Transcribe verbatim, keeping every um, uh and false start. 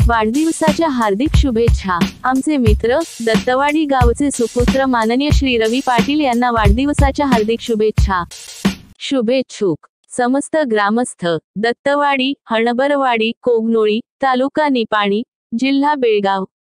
वाढदिवसाच्या हार्दिक शुभेच्छा। आमचे मित्र दत्तवाडी गावचे सुपुत्र माननीय श्री रवी पाटील यांना वाढदिवसाच्या हार्दिक शुभेच्छा। शुभेच्छुक समस्त ग्रामस्थ दत्तवाडी, हणबरवाडी, कोगनोळी, तालुका निपाणी, जिल्हा बेळगाव।